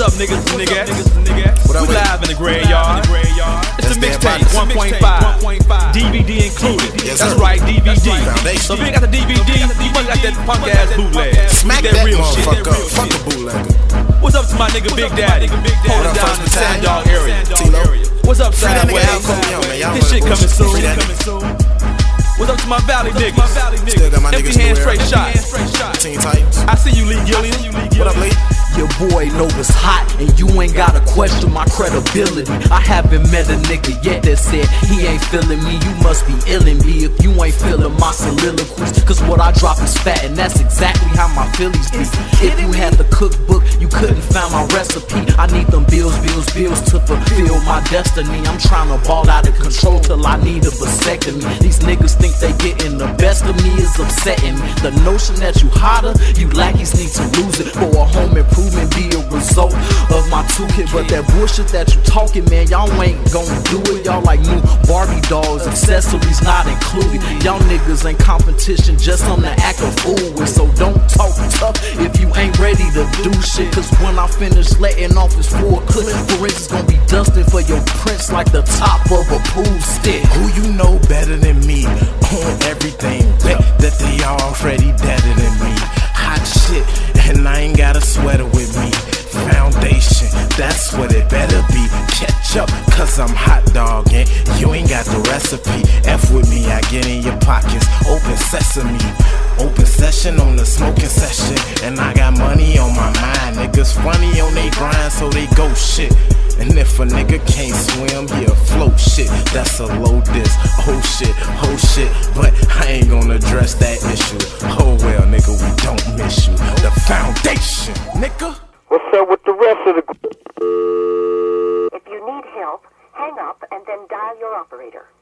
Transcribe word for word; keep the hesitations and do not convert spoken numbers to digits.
What's up, niggas and niggas? We live in the graveyard. It's the mixtape, one point five, D V D included. That's right, D V D. So if you ain't got the D V D, you must got that punk ass bootleg. Smack that real shit. Fuck the bootlegger. What's up to my nigga Big Daddy? Holding down in the Sand Dog area. What's up, Sideway? This shit coming soon. What's up to my Valley niggas? Empty hand straight shot. Teen Titans. I see you, Lee Gillian. What up, Lee? Your boy know it's hot, and you ain't gotta question my credibility. I haven't met a nigga yet that said he ain't feeling me. You must be illin' me if you ain't feeling my soliloquies. Cause what I drop is fat, and that's exactly how my feelings be. If you had the cookbook, you couldn't find my recipe. I need them bills, bills, bills to fulfill my destiny. I'm trying to ball out of control till I need a vasectomy. These niggas think they getting the best of me is upsetting me. The notion that you hotter, you lackeys need to lose it for a home improvement. Be a result of my toolkit, but that bullshit that you talking, man, y'all ain't gon' do it. Y'all like new Barbie dolls, accessories not included. Y'all niggas ain't competition, just on the act of fool with. So don't talk tough if you ain't ready to do shit. Cause when I finish letting off this full clip, forensics gon' be dusting for your prints like the top of a pool stick. Who you know better than me on everything? Bet that they already better than me. Hot shit, and I ain't got a sweater with me. Foundation, that's what it better be. Catch up, cause I'm hot dog, and you ain't got the recipe. F with me, I get in your pockets. Open sesame. Open session on the smoking session, and I got money on my mind. Niggas funny on they grind, so they go shit. And if a nigga can't swim, he'll float shit. That's a low diss. Oh shit, oh shit. But I ain't gonna address that issue. Oh well, nigga, we don't miss you. The foundation, nigga. What's up with the rest of the... If you need help, hang up and then dial your operator.